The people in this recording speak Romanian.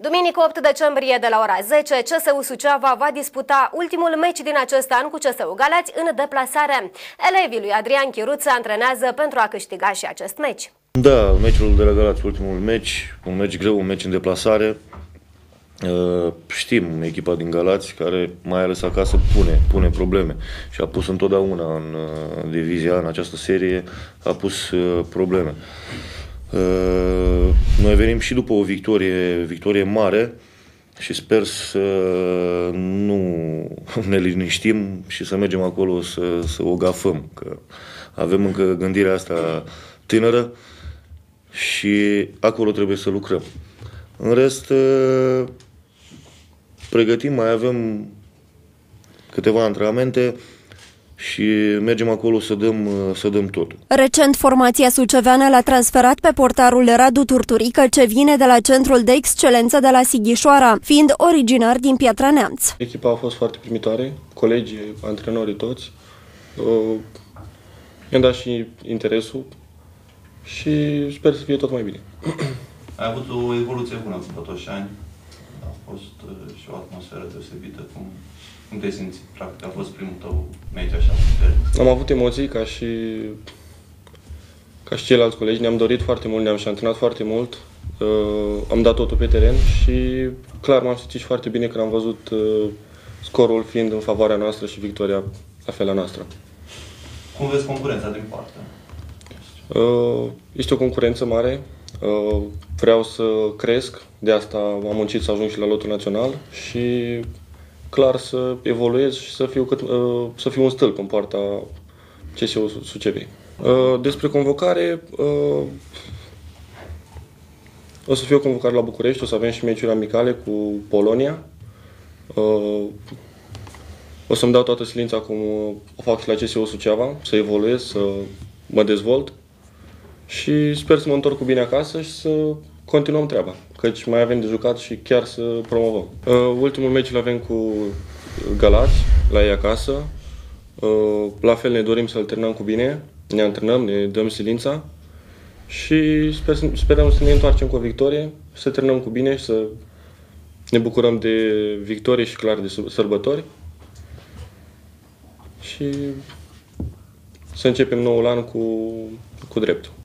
Duminică 8 decembrie de la ora 10, CSU Suceava va disputa ultimul meci din acest an cu CSU Galați în deplasare. Elevii lui Adrian Chiruț se antrenează pentru a câștiga și acest meci. Da, meciul de la Galați, ultimul meci, un meci greu, un meci în deplasare. Știm echipa din Galați, care mai ales acasă pune probleme și a pus întotdeauna în divizia, în această serie, a pus probleme. Noi venim și după o victorie mare și sper să nu ne liniștim și să mergem acolo să o gafăm, că avem încă gândirea asta tânără și acolo trebuie să lucrăm. În rest, pregătim, mai avem câteva antrenamente și mergem acolo să dăm totul. Recent, formația suceveană l-a transferat pe portarul Radu Turturică, ce vine de la Centrul de Excelență de la Sighișoara, fiind originar din Piatra Neamț. Echipa a fost foarte primitoare, colegii, antrenorii toți. Mi-am dat și interesul și sper să fie tot mai bine. Ai avut o evoluție bună după toți ani. A fost și o atmosferă deosebită. Cum te simți? Practic a fost primul tău meci așa? Am avut emoții ca și ceilalți colegi. Ne-am dorit foarte mult, ne-am și antrenat foarte mult. Am dat totul pe teren și clar m-am simțit foarte bine când am văzut scorul fiind în favoarea noastră și victoria la fel a noastră. Cum vezi concurența din partea? Este o concurență mare. Vreau să cresc, de asta am muncit să ajung și la lotul național și clar să evoluez și să fiu un stâlp în poarta CSU Suceviei. Despre convocare, o să fiu convocat la București, o să avem și meciuri amicale cu Polonia. O să-mi dau toată silința cum o fac și la CSU Suceava, să evoluez, să mă dezvolt și sper să mă întorc cu bine acasă și să continuăm treaba, căci mai avem de jucat și chiar să promovăm. Ultimul meci îl avem cu Galați, la ei acasă. La fel ne dorim să-l terminăm cu bine, ne antrenăm, ne dăm silința și sperăm să ne întoarcem cu o victorie, să terminăm cu bine și să ne bucurăm de victorie și clar de sărbători și să începem noul an cu dreptul.